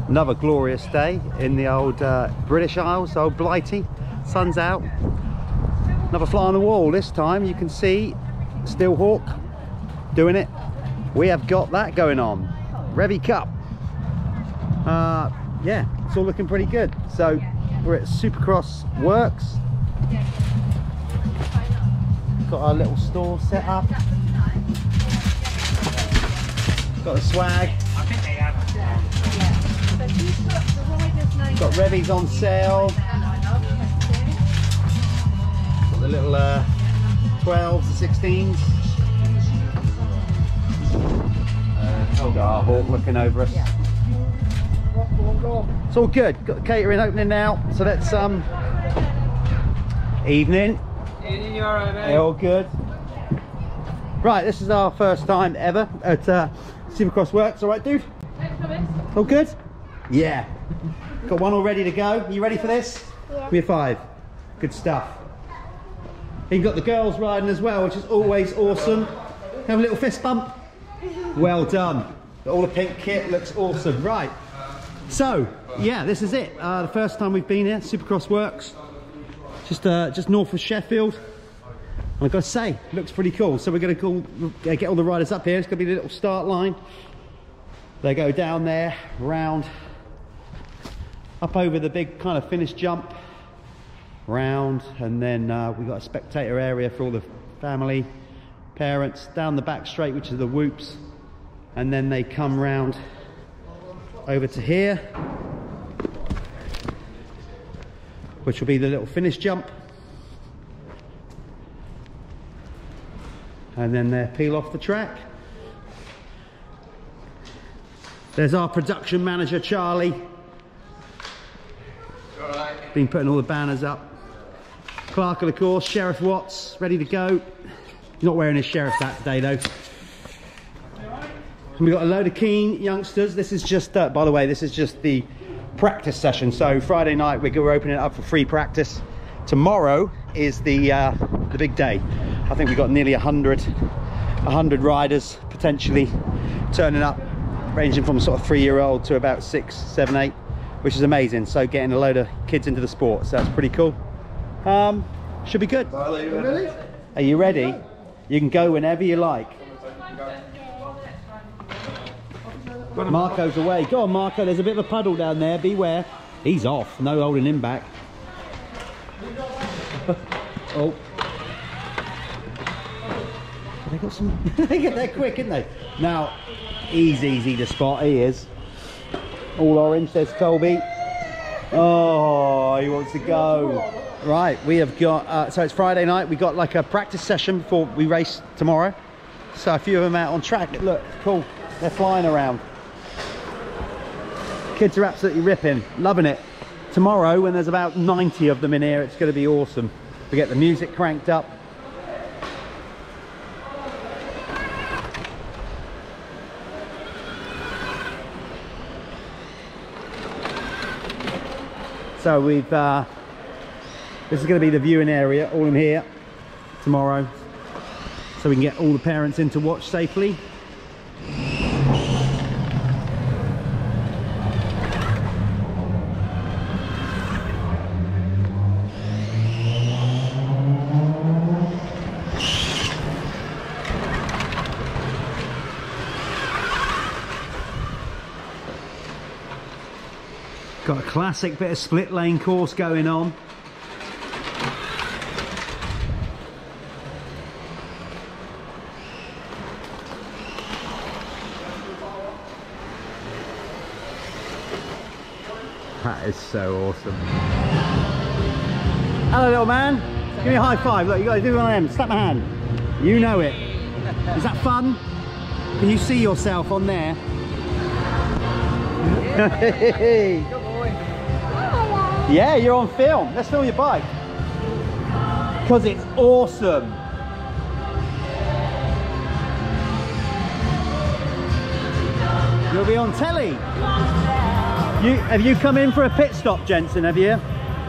Another glorious day in the old British Isles, old Blighty. Sun's out. Another fly on the wall. This time you can see Steelhawk doing it. We have got that going on. Revy Cup. Yeah, it's all looking pretty good. So we're at Supercross Works. Got our little store set up. Got the swag. Got Revies on sale. Got the little 12s and 16s. Got our Hawk looking over us. It's all good. Got the catering opening now. So that's evening. Evening, you alright, mate? All good. Right, this is our first time ever at Supercross Works. All right, dude? All good? Yeah. Got one all ready to go. You ready for this? Yeah. We're 5. Good stuff. You've got the girls riding as well, which is always awesome. Have a little fist bump. Well done. All the pink kit looks awesome. Right. So, yeah, this is it. The first time we've been here, Supercross Works. Just north of Sheffield. I've got to say, looks pretty cool. So we're going to get all the riders up here. It's going to be the little start line. They go down there, round, up over the big kind of finish jump, round, and then we've got a spectator area for all the family, parents, down the back straight, which is the whoops, and then they come round over to here, which will be the little finish jump. And then they peel off the track. There's our production manager, Charlie. Alright. Been putting all the banners up. Clark, of course, Sheriff Watts, ready to go. He's not wearing his sheriff's hat today, though. And we've got a load of keen youngsters. This is just, by the way, this is just the practice session. So Friday night, we're opening it up for free practice. Tomorrow is the big day. I think we've got nearly 100 riders potentially turning up, ranging from sort of 3-year-old to about 6, 7, 8, which is amazing. So getting a load of kids into the sport, so that's pretty cool. Should be good. Really? Are you ready? You can go whenever you like. Marco's away. Go on, Marco. There's a bit of a puddle down there. Beware. He's off. No holding him back. Oh. They got some. They get there quick, didn't they? Now, he's easy to spot. He is. All orange, says Colby. Oh, he wants to go. Right, we have got. So it's Friday night. We got like a practice session before we race tomorrow. So a few of them out on track. Look, cool. They're flying around. Kids are absolutely ripping, loving it. Tomorrow, when there's about 90 of them in here, it's going to be awesome. We get the music cranked up. So we've, this is going to be the viewing area, all in here tomorrow, so we can get all the parents in to watch safely. Got a classic bit of split lane course going on. That is so awesome. Hello, little man. Give me a high five. Look, you got to do one of them. Slap my hand. You know it. Is that fun? Can you see yourself on there? Yeah. Yeah, you're on film. Let's film your bike. Because it's awesome. You'll be on telly. Have you come in for a pit stop, Jensen, have you?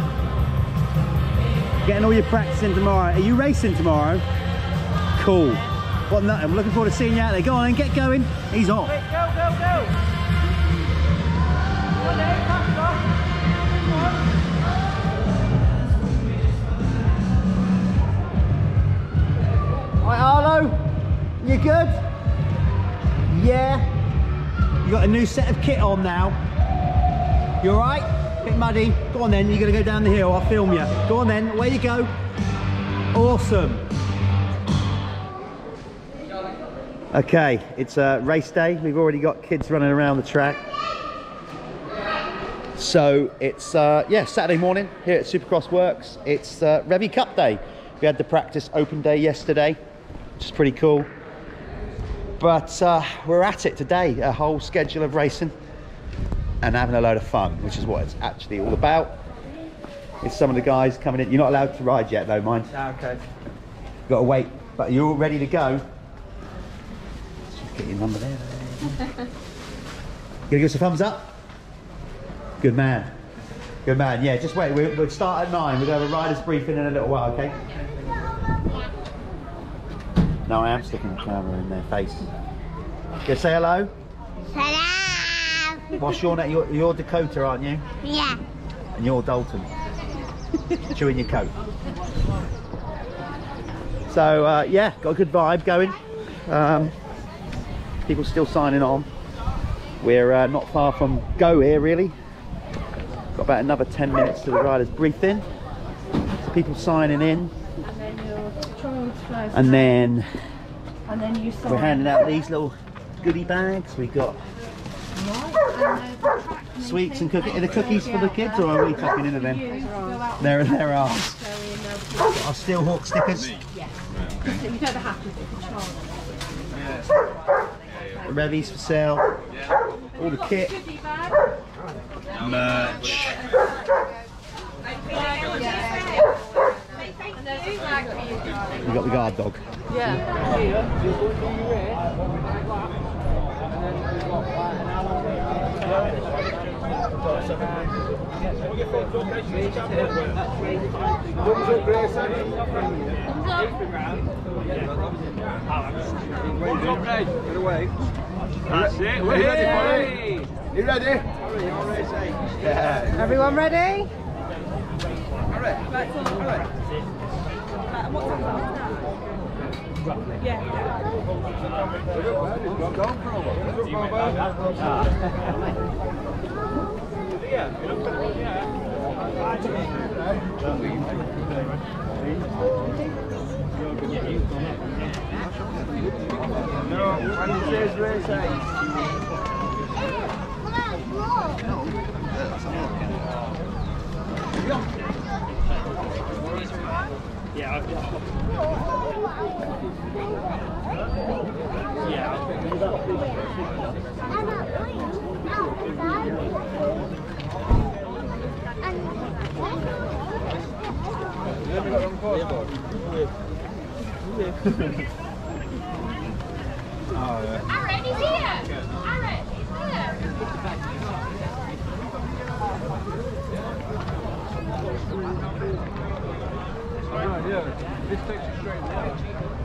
Getting all your practice in tomorrow. Are you racing tomorrow? Cool. What nut? I'm looking forward to seeing you out there. Go on and get going. He's off. Go, go, go. Right, Arlo, you good? Yeah. You got a new set of kit on now. You all right? Bit muddy. Go on then. You're gonna go down the hill. I'll film you. Go on then. Away you go. Awesome. Okay, it's race day. We've already got kids running around the track. So it's yeah, Saturday morning here at Supercross Works. It's Revy Cup day. We had the practice open day yesterday, which is pretty cool. But we're at it today, a whole schedule of racing and having a load of fun, which is what it's actually all about. It's some of the guys coming in. You're not allowed to ride yet though, mind. Okay. Got to wait, but you're all ready to go. Just get your number there. Gonna give us a thumbs up? Good man. Good man. Yeah, just wait. We'll start at 9. We're going to have a rider's briefing in a little while, okay? No, I am sticking the camera in their face. Go say hello. Hello. What's your name? You're Dakota, aren't you? Yeah. And you're Dalton. Chewing your coat. So, yeah, got a good vibe going. People still signing on. We're not far from go here, really. Got about another 10 minutes to the rider's briefing. People signing in. And then your transfer. And then you sign. we're handing out these little goodie bags. We've got sweets and cookies. Are the cookies for the kids, or are we tucking into them? There are. Our Steelhawk stickers. Yes. You don't have to do the Revies for sale. All the kit. Merch. We got the guard dog. That's it. We're ready for it. You ready? Everyone ready? This takes you straight down.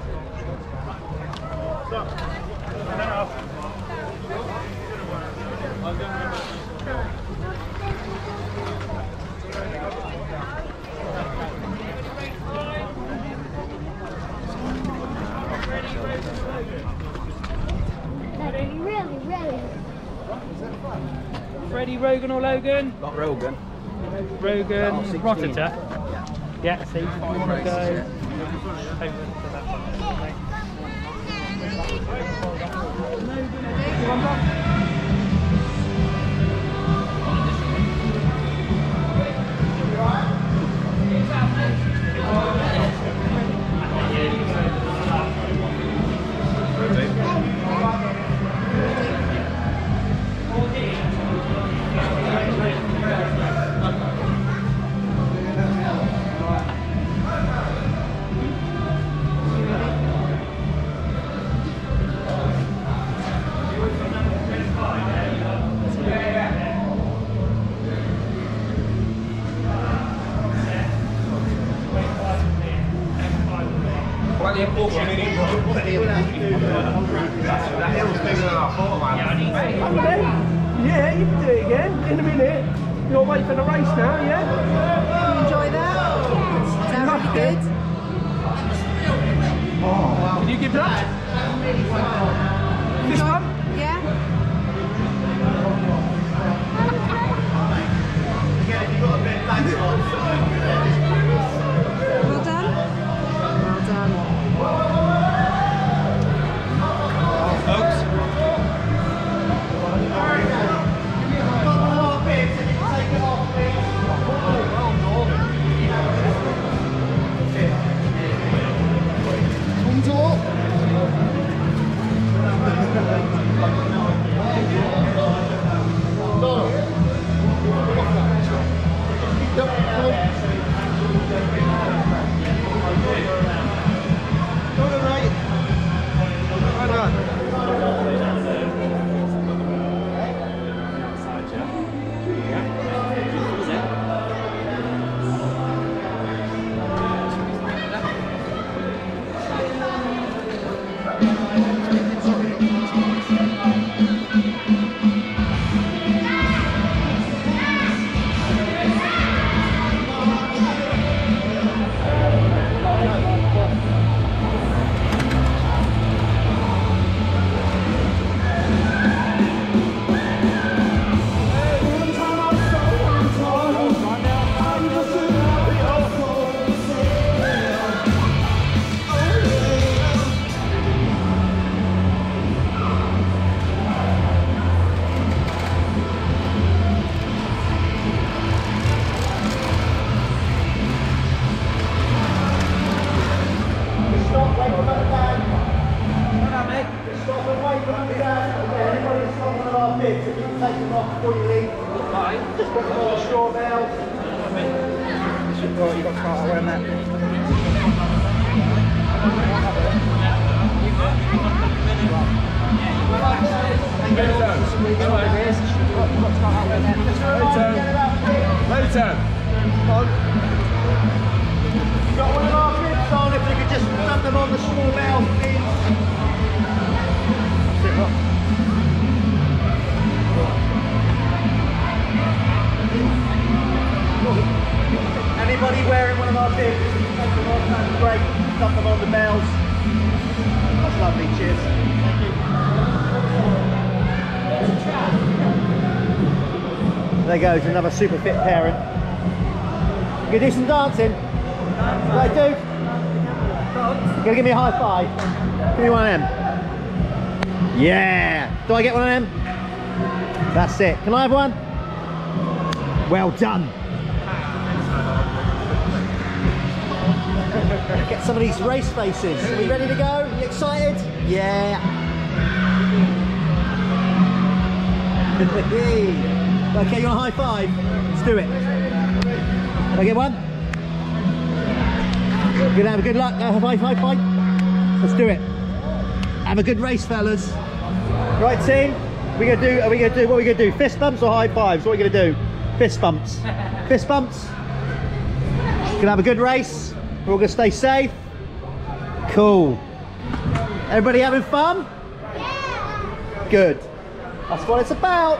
Really. Freddie, Rogan or Logan? Not Rogan. Rogan, Oh, 16. Rotterdam. Yeah, so you can go over to that That hill's bigger than I thought, man. Yeah, you can do it again in a minute. You're waiting for the race now, yeah? You enjoy that? Sounds really good. Can you give that? This one? Yeah? Well done? Well done. Folks. Later. Got one of our bits on, if you could just dump them on the small bell, please. Sit up. Anybody wearing one of our bibs, dump them on, that's great. Dump them on the bells. That's lovely, cheers. There goes another super fit parent. You gonna do some dancing? Right, dude? You gonna give me a high five? Give me one of them. Yeah! Do I get one of them? That's it. Can I have one? Well done. Get some of these race faces. Are we ready to go? You excited? Yeah. Okay, you want a high five? Let's do it. Can I get one? Good, have a good luck. High five. Let's do it. Have a good race, fellas. Right, team. Are we gonna do? What are we gonna do? Fist bumps or high fives? What are we gonna do? Fist bumps. Fist bumps. Gonna have a good race. We're all gonna stay safe. Cool. Everybody having fun? Yeah. Good. That's what it's about.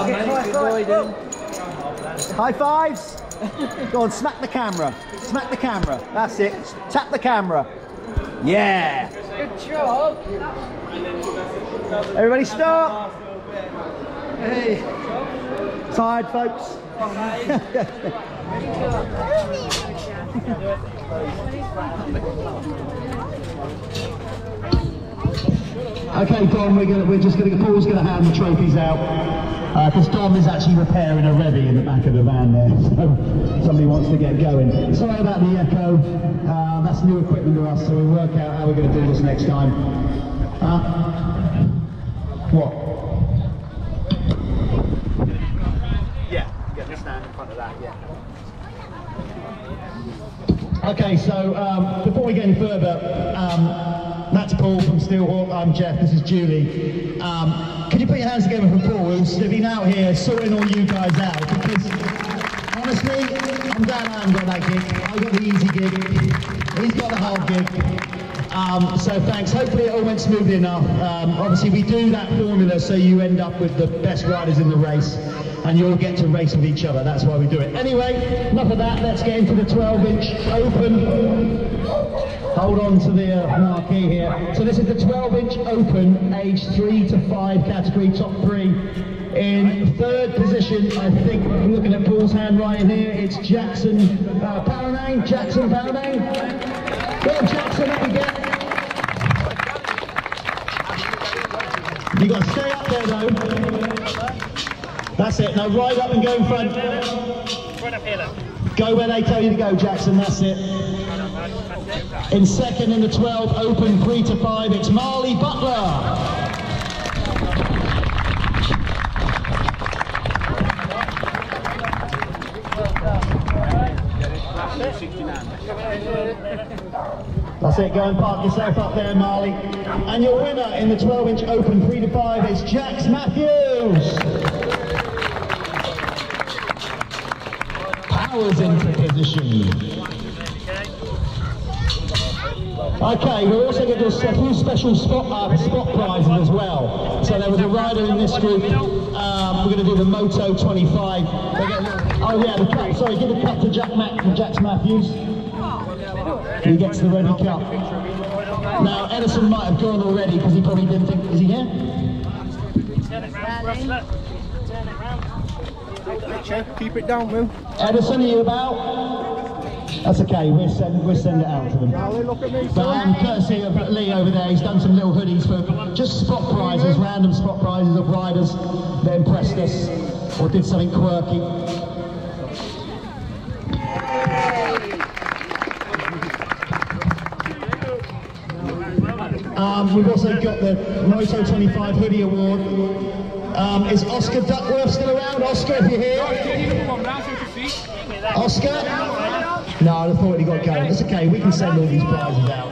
High fives. Go on, smack the camera. Smack the camera. That's it. Tap the camera. Yeah. Good job. Everybody stop. Hey. Tired, folks? Okay, Dom, we're just going to, Paul's going to hand the trophies out, because Dom is actually repairing a Revy in the back of the van there, so somebody wants to get going. Sorry about the echo, that's new equipment to us, so we'll work out how we're going to do this next time. What? Yeah, get the stand in front of that, yeah. Okay, so before we get any further, that's Paul from Steelhawk, I'm Jeff, this is Julie. Can you put your hands together for Paul, who's been out here sorting all you guys out, because honestly, I'm glad I haven't got that gig. I got the easy gig, he's got the hard gig. So thanks, hopefully it all went smoothly enough. Obviously we do that formula so you end up with the best riders in the race, and you all get to race with each other, that's why we do it. Anyway, enough of that, let's get into the 12-inch open. Hold on to the marquee here. So this is the 12-inch open, age 3 to 5 category, top 3. In third position, I think, looking at Paul's handwriting here, it's Jackson Paranang. Jackson Paranang. Go on, Jackson, up again. You got to stay up there though. That's it. Now ride up and go in front. Right up here, look. Go where they tell you to go, Jackson. That's it. In second in the 12, open 3 to 5, it's Marley Butler. That's it, go and park yourself up there, Marley. And your winner in the 12-inch open 3 to 5 is Jax Matthews. Powers into position. Okay, we're also going to do a few special spot prizes as well. So there was a rider in this group, we're going to do the Moto 25. Oh yeah, the cup, sorry, give the cup to Jax Matthews. He gets the Revy Cup. Now Edison might have gone already because he probably didn't think, is he here? Turn it round, Russell. Turn it round. Keep it down, Will. Edison, are you about? That's okay, we'll send it out to them. Look at me, But courtesy of Lee over there, he's done some little hoodies for just spot prizes, random spot prizes of riders that impressed us or did something quirky. We've also got the Moto 25 hoodie award. Is Oscar Duckworth still around? Oscar, if you're here. Oscar? No, I thought he got going. It's okay, we can send all these prizes out.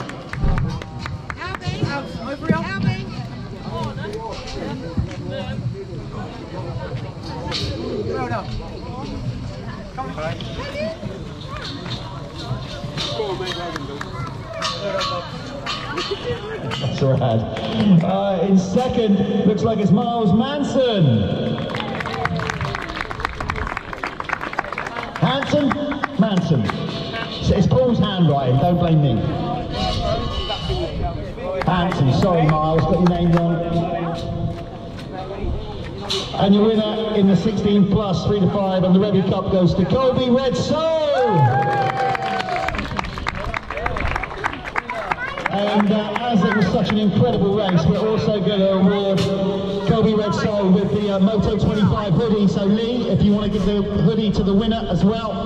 That's rad. In second, looks like it's Miles Manson. Manson. It's Paul's handwriting, don't blame me. Hanson, sorry Miles, got your name wrong. And your winner in the 16 plus 3 to 5 and the Revy Cup goes to Colby Red Soul. And as it was such an incredible race, we're also going to award Colby Red Soul with the Moto 25 hoodie. So Lee, if you want to give the hoodie to the winner as well.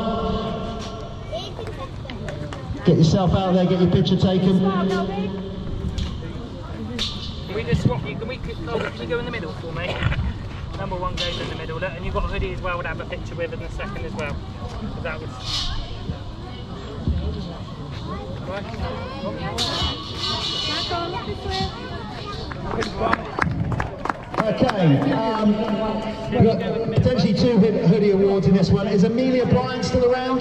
Get yourself out there, get your picture taken. Can we just swap you? Can you go in the middle for me? Number 1 goes in the middle. And you've got a hoodie as well to have a picture with in the second as well. So that was... Okay, we've got potentially 2 hoodie awards in this one. Is Amelia Bryant still around?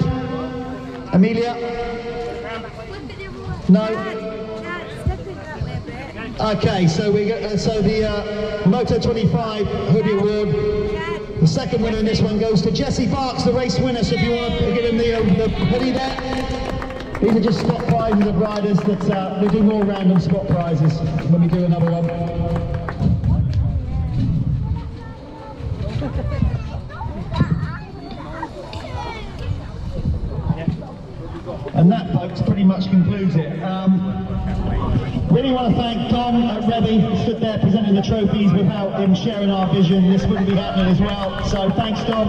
Amelia? No? Okay, so we got the Moto 25 hoodie award. The second winner in this one goes to Jesse Barks, the race winner. So if you want to give him the hoodie there. These are just spot prizes of riders that we do more random spot prizes when we do another one. And that, folks, pretty much concludes it. Really want to thank Tom at Revy, who stood there presenting the trophies. Without him sharing our vision, this wouldn't be happening as well. So thanks, Tom.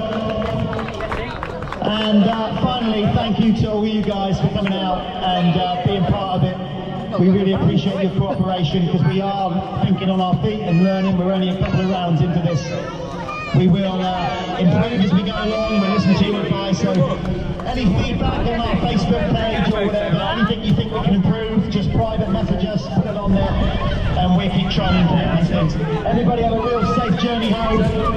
And finally, thank you to all you guys for coming out and being part of it. We really appreciate your cooperation because we are thinking on our feet and learning. We're only a couple of rounds into this. We will improve as we go along. We'll listen to your advice. So any feedback on our Facebook page or whatever, anything you think we can improve, just private message us, put it on there, and we'll keep trying to improve these things. Everybody have a real safe journey home.